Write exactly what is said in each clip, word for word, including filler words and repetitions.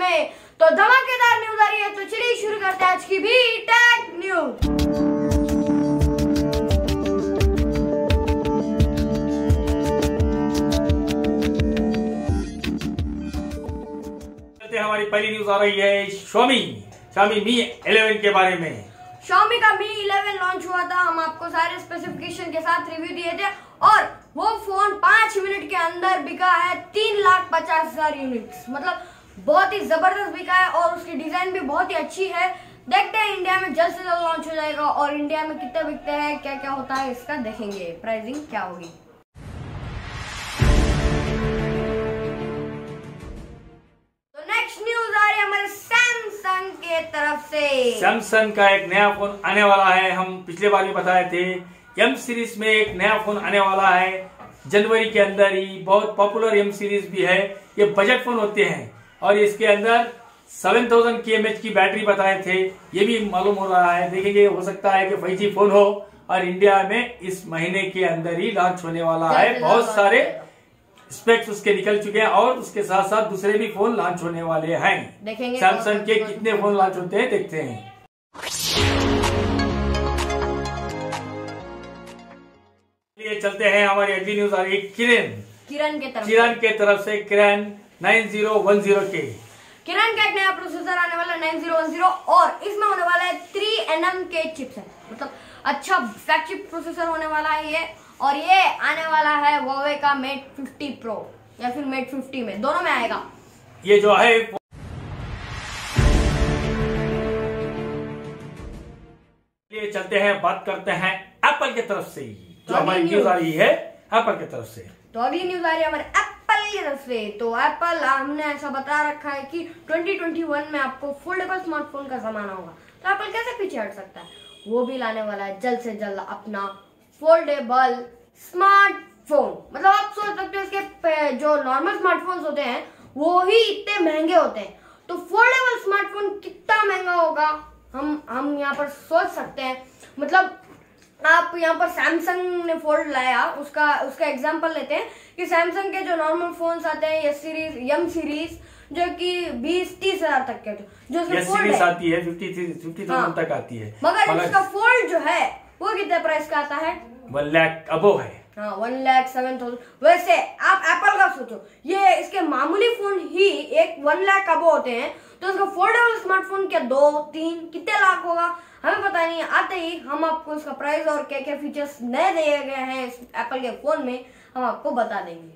में। तो धमाकेदार न्यूज आ रही है, तो चलिए शुरू करते हैं आज की भी टेक न्यूज। हमारी पहली न्यूज आ रही है Xiaomi Xiaomi Mi इलेवन के बारे में। Xiaomi का Mi इलेवन लॉन्च हुआ था, हम आपको सारे स्पेसिफिकेशन के साथ रिव्यू दिए थे और वो फोन पांच मिनट के अंदर बिका है तीन लाख पचास हजार यूनिट्स। मतलब बहुत ही जबरदस्त बिका है और उसकी डिजाइन भी बहुत ही अच्छी है। देखते हैं इंडिया में जल्द से जल्द लॉन्च हो जाएगा और इंडिया में कितने बिकते हैं, क्या क्या होता है इसका देखेंगे, प्राइसिंग क्या होगी। न्यूज आ रही है हमारे सैमसंग के तरफ से। सैमसंग का एक नया फोन आने वाला है। हम पिछले बार भी बताए थे एम सीरीज में एक नया फोन आने वाला है जनवरी के अंदर ही। बहुत पॉपुलर एम सीरीज भी है, ये बजट फोन होते हैं और इसके अंदर सेवन थाउजेंड की एम एच की बैटरी बताए थे, ये भी मालूम हो रहा है। देखेंगे, हो सकता है कि फाइव जी फोन हो और इंडिया में इस महीने के अंदर ही लॉन्च होने वाला है। बहुत सारे स्पेक्स उसके निकल चुके हैं और उसके साथ साथ दूसरे भी फोन लॉन्च होने वाले हैं। देखेंगे सैमसंग के कितने फोन लॉन्च होते हैं, देखते हैं। ये चलते हैं, हमारी अगली न्यूज आ रही है किरण किरण के तरफ किरण के तरफ से Kiran nine zero one zero के किरण का एक नया प्रोसेसर आने वाला है नाइन जीरो वन जीरो और इसमें होने वाला है थ्री एन एम के चिपसेट। मतलब अच्छा फ्लैगशिप प्रोसेसर होने वाला है ये, और ये आने वाला है Huawei का मेट फिफ्टी प्रो या फिर मेट फिफ्टी में, दोनों में आएगा ये जो है। ये चलते हैं, बात करते हैं एप्पल की तरफ से, जो हमारी न्यूज आ रही है एप्पल की तरफ से। तो अगली न्यूज आ रही है हमारे एप्पल की तरफ से। तो एप्पल हमने ऐसा बता रखा है कि ट्वेंटी ट्वेंटी वन में आपको फोल्डेबल स्मार्टफोन का जमाना होगा, तो एप्पल कैसे पीछे हट सकता है। वो भी लाने वाला है जल्द से जल्द अपना फोल्डेबल स्मार्टफोन। मतलब आप सोच सकते हो इसके जो नॉर्मल स्मार्टफोन्स होते हैं वो ही इतने महंगे होते हैं, तो फोल्डेबल स्मार्टफोन कितना महंगा होगा हम हम यहाँ पर सोच सकते हैं। मतलब आप यहाँ पर सैमसंग ने फोल्ड लाया, उसका उसका एग्जांपल लेते हैं कि सैमसंग के जो नॉर्मल फोन्स आते हैं एस सीरीज एम सीरीज जो कि बीस तीस हजार तक के जो उसका फोल्ड है, आती है फिफ्टी फिफ्टी थाउजेंड तक आती है, मगर उसका फोल्ड जो है वो कितने प्राइस का आता है, वन लाख अबो है। हाँ वन लाख सेवन थाउजेंड। वैसे आप एप्पल का सोचो, ये इसके मामूली फोन ही एक वन लाख अबो होते हैं, तो उसका फोल्डेबल स्मार्टफोन क्या दो तीन कितने लाख होगा हमें पता नहीं। आते ही हम आपको इसका प्राइस और क्या क्या फीचर्स नए दिए गए हैं इस एप्पल के फोन में हम आपको बता देंगे।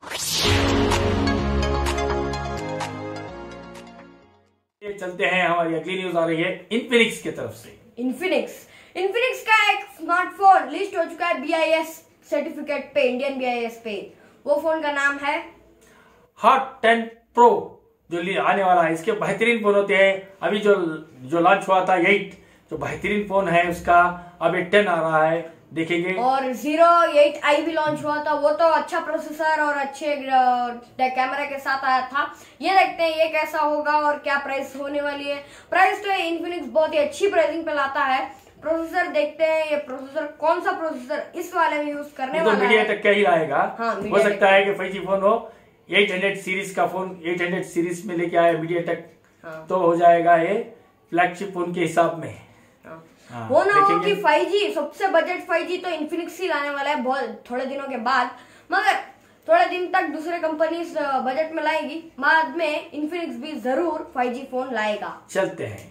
ये चलते हैं, हमारी अगली न्यूज आ रही है इन्फिनिक्स की तरफ से। इन्फिनिक्स इन्फिनिक्स का एक स्मार्टफोन लिस्ट हो चुका है बी आई एस सर्टिफिकेट पे, इंडियन बी आई एस पे। वो फोन का नाम है हॉट टेन प्रो, जो आने वाला है। इसके बेहतरीन फोन होते हैं। अभी जो जो लॉन्च हुआ था एट, जो बेहतरीन फोन है उसका, अब ये टेन आ रहा है, देखेंगे। और जीरो एट आई भी लॉन्च हुआ था, वो तो अच्छा प्रोसेसर और अच्छे कैमरा के साथ आया था। ये देखते हैं ये कैसा होगा और क्या प्राइस होने वाली है। प्राइस तो इन्फिनिक्स बहुत ही अच्छी प्राइसिंग पे लाता है। प्रोसेसर देखते हैं, ये प्रोसेसर कौन सा प्रोसेसर इस वाले में यूज करने वाला है। मीडिया तक क्या ही आएगा। हाँ, हो सकता है कि फाइव जी फोन हो, एट हंड्रेड सीरीज का फोन एट हंड्रेड सीरीज में लेके आए मीडिया तक, हाँ। तो हो जाएगा ये फ्लैगशिप फोन के हिसाब में। हाँ। हाँ, वो ना हो कि फाइव जी सबसे बजट फाइव जी तो इन्फिनिक्स ही लाने वाला है बहुत थोड़े दिनों के बाद, मगर थोड़े दिन तक दूसरे कंपनी बजट में लाएगी, बाद में इन्फिनिक्स भी जरूर फाइव जी फोन लाएगा। चलते हैं,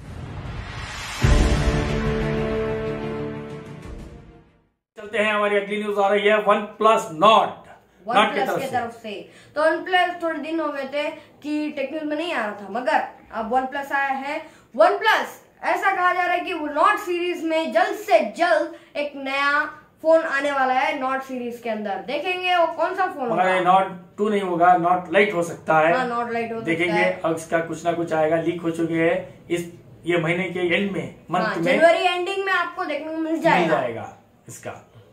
चलते हैं, हमारी अगली न्यूज आ रही है OnePlus not OnePlus के तरफ से। तो वन प्लस थोड़े दिन हो गए थे कि टेक न्यूज में नहीं आ रहा था, मगर अब वन प्लस आया है। वन प्लस ऐसा कहा जा रहा है कि वो नॉट सीरीज में जल्द से जल्द एक नया फोन आने वाला है। नॉट सीरीज के अंदर देखेंगे वो कौन सा फोन होगा। नॉट टू नहीं होगा, नॉट लाइट हो सकता है। हाँ, नॉट लाइट हो देखेंगे, अब इसका कुछ ना कुछ आएगा, लीक हो चुके हैं इस ये महीने के एंड में, मंथ हाँ, में, जनवरी एंडिंग में आपको देखने को मिल जाएगा, मिल जाएगा इसका।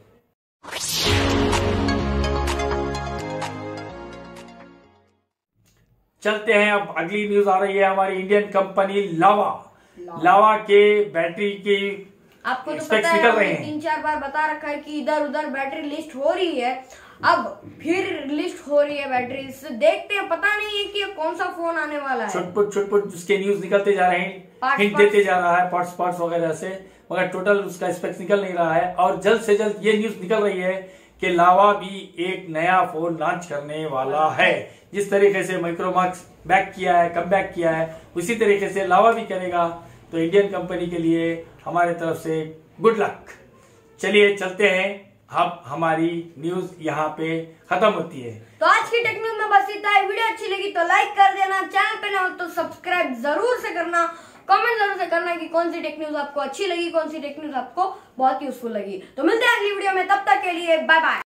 चलते हैं, अब अगली न्यूज आ रही है हमारी इंडियन कंपनी लावा लावा के बैटरी की आपको तो पता है, हमने तीन चार बार बता रखा है कि इधर उधर बैटरी लिस्ट हो रही है। अब फिर लिस्ट हो रही है बैटरी, इससे देखते हैं, पता नहीं है कि ये कौन सा फोन आने वाला है। छुटपुट छुटपुट उसके न्यूज निकलते जा रहे हैं, Parts, हिंट parts। देते जा रहा है पार्ट्स पार्ट्स वगैरह से, मगर टोटल उसका स्पेक्स निकल नहीं रहा है। और जल्द से जल्द ये न्यूज निकल रही है कि लावा भी एक नया फोन लॉन्च करने वाला है। जिस तरीके से माइक्रोमैक्स बैक किया है, कम बैक किया है, उसी तरीके से लावा भी करेगा। तो इंडियन कंपनी के लिए हमारे तरफ से गुड लक। चलिए चलते हैं, अब हमारी न्यूज यहाँ पे खत्म होती है। तो आज की टेक न्यूज में बस इतना है। वीडियो अच्छी लगी तो लाइक कर देना, चैनल पे ना हो तो सब्सक्राइब जरूर से करना, कमेंट जरूर से करना कि कौन सी टेक न्यूज आपको अच्छी लगी, कौन सी टेक न्यूज आपको बहुत यूजफुल लगी। तो मिलते हैं अगली वीडियो में, तब तक के लिए बाय बाय।